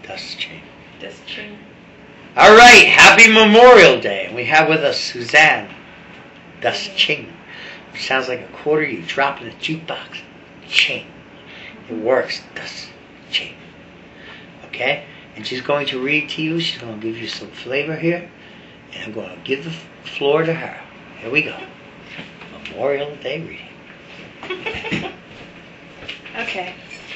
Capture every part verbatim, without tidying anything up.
Dasching. Dasching. All right, happy Memorial Day. And we have with us Suzanne Dasching, which sounds like a quarter you drop in a jukebox. Ching. It works. Dasching. Okay? And she's going to read to you. She's going to give you some flavor here. And I'm going to give the floor to her. Here we go. Memorial Day reading. Okay.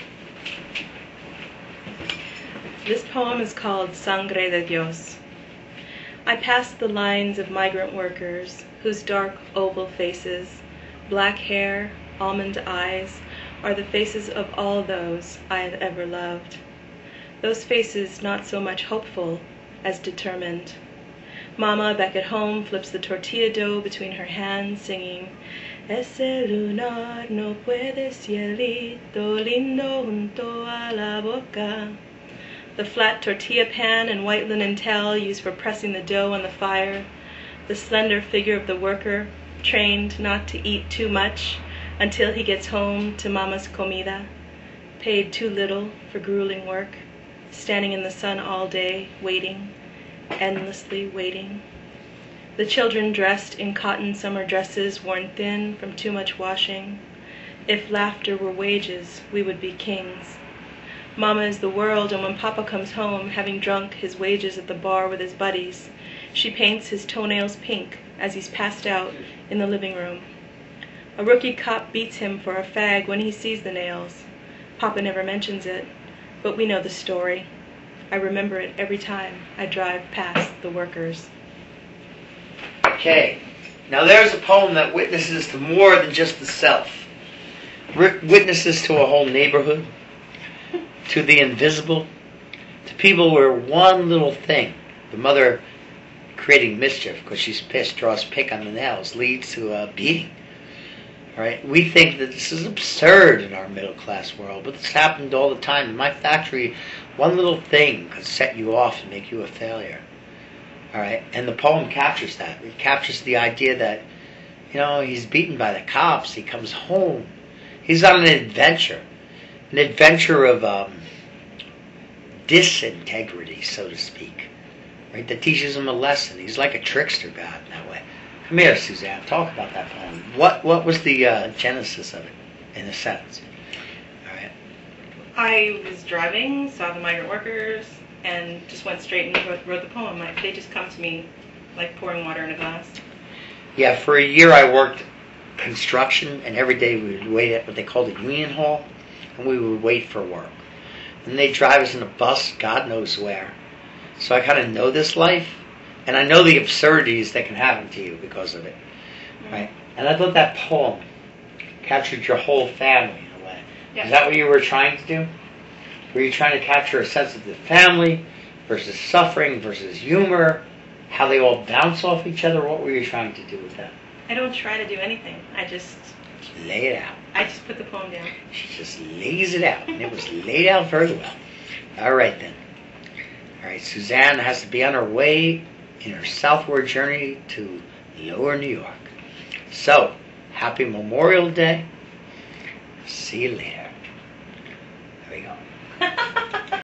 This poem is called Sangre de Dios. I passed the lines of migrant workers whose dark oval faces, black hair, almond eyes, are the faces of all those I have ever loved. Those faces not so much hopeful as determined. Mama back at home flips the tortilla dough between her hands, singing, Ese lunar no puede cielito lindo junto a la boca. The flat tortilla pan and white linen towel used for pressing the dough on the fire. The slender figure of the worker, trained not to eat too much until he gets home to Mama's comida, paid too little for grueling work, standing in the sun all day, waiting, endlessly waiting. The children dressed in cotton summer dresses worn thin from too much washing. If laughter were wages, we would be kings. Mama is the world, and when Papa comes home, having drunk his wages at the bar with his buddies, she paints his toenails pink as he's passed out in the living room. A rookie cop beats him for a fag when he sees the nails. Papa never mentions it, but we know the story. I remember it every time I drive past the workers. Okay, now there's a poem that witnesses to more than just the self. Witnesses to a whole neighborhood, to the invisible, to people where one little thing, the mother creating mischief because she's pissed, draws pick on the nails, leads to a beating. All right? We think that this is absurd in our middle class world, but this happened all the time. In my factory, one little thing could set you off and make you a failure. All right? And the poem captures that. It captures the idea that, you know, he's beaten by the cops. He comes home. He's on an adventure. An adventure of um, disintegrity, so to speak. Right? That teaches him a lesson. He's like a trickster god in that way. Come here, Suzanne. Talk about that poem. What what was the uh, genesis of it, in a sense? All right. I was driving, saw the migrant workers, and just went straight and wrote, wrote the poem. I, they just come to me like pouring water in a glass. Yeah, for a year I worked construction, and every day we would wait at what they called the union hall, and we would wait for work. And they'd drive us in a bus, God knows where. So I kind of know this life, and I know the absurdities that can happen to you because of it. Mm-hmm. Right? And I thought that poem captured your whole family in a way. Yeah. Is that what you were trying to do? Were you trying to capture a sense of the family versus suffering versus humor, how they all bounce off each other? What were you trying to do with that? I don't try to do anything. I just... lay it out. I just put the poem down. She just lays it out, and it was laid out very well. All right, then. All right, Suzanne has to be on her way in her southward journey to Lower New York. So, happy Memorial Day. See you later. There we go.